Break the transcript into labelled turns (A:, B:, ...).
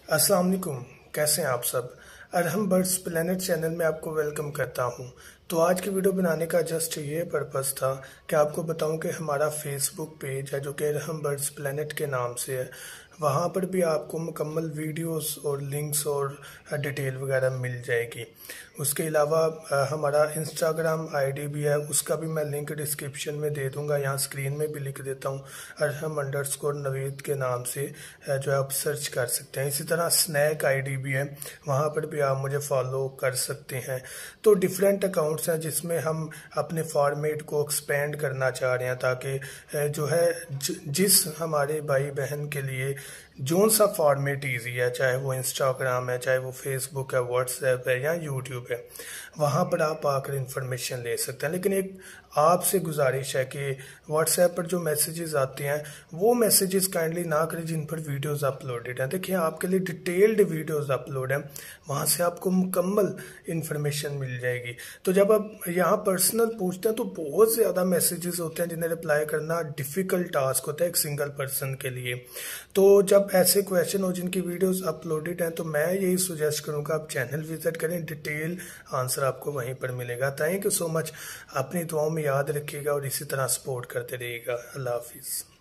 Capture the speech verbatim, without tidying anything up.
A: अस्सलाम वालेकुम। कैसे हैं आप सब। अरहम बर्ड्स प्लेनेट चैनल में आपको वेलकम करता हूं। तो आज की वीडियो बनाने का जस्ट ये पर्पस था कि आपको बताऊं कि हमारा फेसबुक पेज है जो कि अरहम बर्ड्स प्लेनेट के नाम से है। वहां पर भी आपको मुकम्मल वीडियोस और लिंक्स और डिटेल वगैरह मिल जाएगी। उसके अलावा हमारा इंस्टाग्राम आईडी भी है, उसका भी मैं लिंक डिस्क्रिप्शन में दे दूंगा, यहाँ स्क्रीन में भी लिख देता हूँ। अरहम अंडरस्कोर नवीद के नाम से जो है आप सर्च कर सकते हैं। इसी तरह स्नैक आईडी भी है, वहाँ पर भी आप मुझे फॉलो कर सकते हैं। तो डिफरेंट अकाउंट्स हैं जिसमें हम अपने फॉर्मेट को एक्सपेंड करना चाह रहे हैं ताकि जो है जिस हमारे भाई बहन के लिए जोन सा फॉर्मेट ईजी है, चाहे वो इंस्टाग्राम है, चाहे वो फेसबुक है, व्हाट्सएप है या यूट्यूब है, वहाँ पर आप आकर इंफॉर्मेशन ले सकते हैं। लेकिन एक आपसे गुजारिश है कि व्हाट्सएप पर जो मैसेजेस आते हैं वो मैसेजेस काइंडली ना करें जिन पर वीडियोस अपलोडेड हैं। देखिए, आपके लिए डिटेल्ड वीडियोस अपलोड हैं, वहाँ से आपको मुकम्मल इंफॉर्मेशन मिल जाएगी। तो जब आप यहाँ पर्सनल पूछते हैं तो बहुत ज़्यादा मैसेजेस होते हैं जिन्हें रिप्लाई करना डिफ़िकल्ट टास्क होता है एक सिंगल पर्सन के लिए। तो जब ऐसे क्वेश्चन हो जिनकी वीडियोस अपलोडेड हैं तो मैं यही सुजेस्ट करूँगा आप चैनल विजिट करें, डिटेल आंसर आपको वहीं पर मिलेगा। Thank you so much. अपनी दुआओं में याद रखिएगा और इसी तरह सपोर्ट करते रहिएगा। अल्लाह हाफिज़।